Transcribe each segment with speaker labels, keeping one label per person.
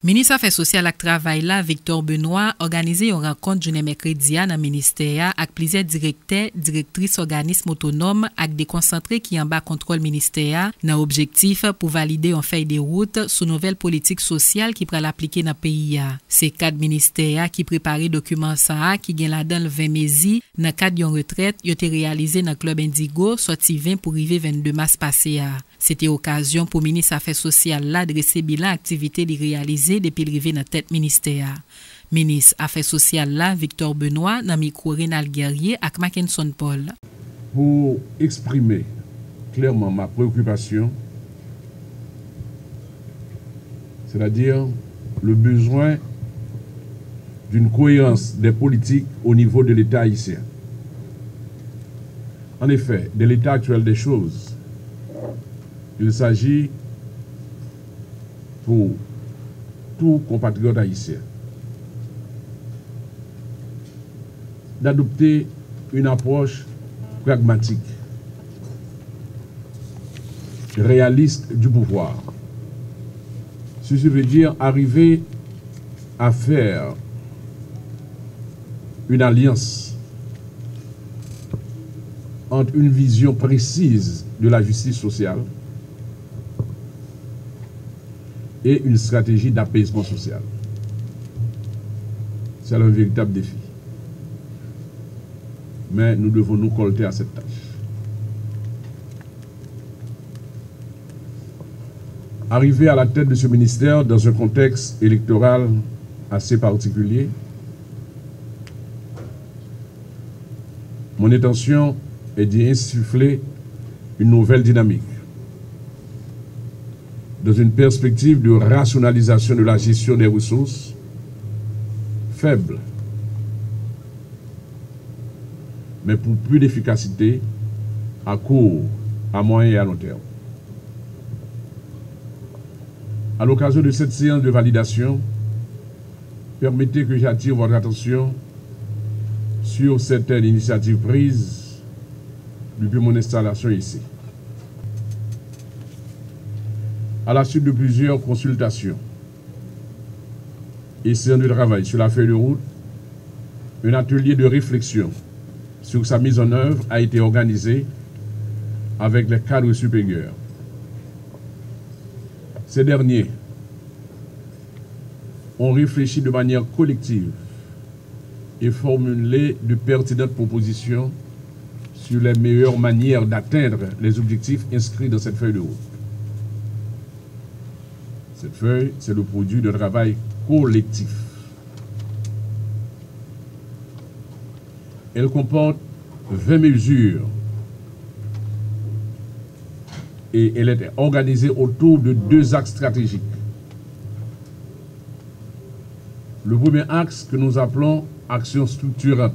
Speaker 1: Ministre Affaires sociales et travail là, Victor Benoît, organisé une rencontre jeudi mercredi dans le ministère avec plusieurs directeurs, directrices, organismes autonomes avec des concentrés qui en bas contrôle ministère dans l'objectif pour valider une feuille de route sous nouvelle politique sociale qui pourra l'appliquer dans le pays. C'est quatre ministères qui préparent document ça qui gagne là dans le 20 mai dans le cadre d'une retraite qui a été réalisé dans le club Indigo sorti 20 pour arriver 22 mars passé. C'était occasion pour ministre Affaires sociales là dresser bilan activité de réaliser depuis l'arrivée dans la tête ministère. Ministre Affaires sociales là, Victor Benoît, dans micro Rénal Guerrier avec Mackinson Paul.
Speaker 2: Pour exprimer clairement ma préoccupation, c'est-à-dire le besoin d'une cohérence des politiques au niveau de l'État haïtien. En effet, de l'état actuel des choses, il s'agit pour tout compatriote haïtien d'adopter une approche pragmatique, réaliste du pouvoir. Ceci veut dire arriver à faire une alliance entre une vision précise de la justice sociale et une stratégie d'apaisement social. C'est un véritable défi. Mais nous devons nous coller à cette tâche. Arrivé à la tête de ce ministère dans un contexte électoral assez particulier, mon intention est d'y insuffler une nouvelle dynamique dans une perspective de rationalisation de la gestion des ressources faibles, mais pour plus d'efficacité à court, à moyen et à long terme. À l'occasion de cette séance de validation, permettez que j'attire votre attention sur certaines initiatives prises depuis mon installation ici. À la suite de plusieurs consultations et séances de travail sur la feuille de route, un atelier de réflexion sur sa mise en œuvre a été organisé avec les cadres supérieurs. Ces derniers ont réfléchi de manière collective et formulé de pertinentes propositions sur les meilleures manières d'atteindre les objectifs inscrits dans cette feuille de route. Cette feuille, c'est le produit d'un travail collectif. Elle comporte 20 mesures et elle est organisée autour de deux axes stratégiques. Le premier axe que nous appelons action structurante.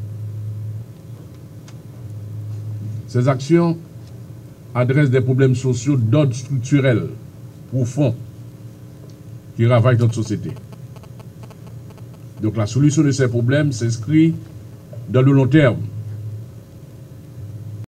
Speaker 2: Ces actions adressent des problèmes sociaux d'ordre structurel, profond, qui ravagent notre société. Donc la solution de ces problèmes s'inscrit dans le long terme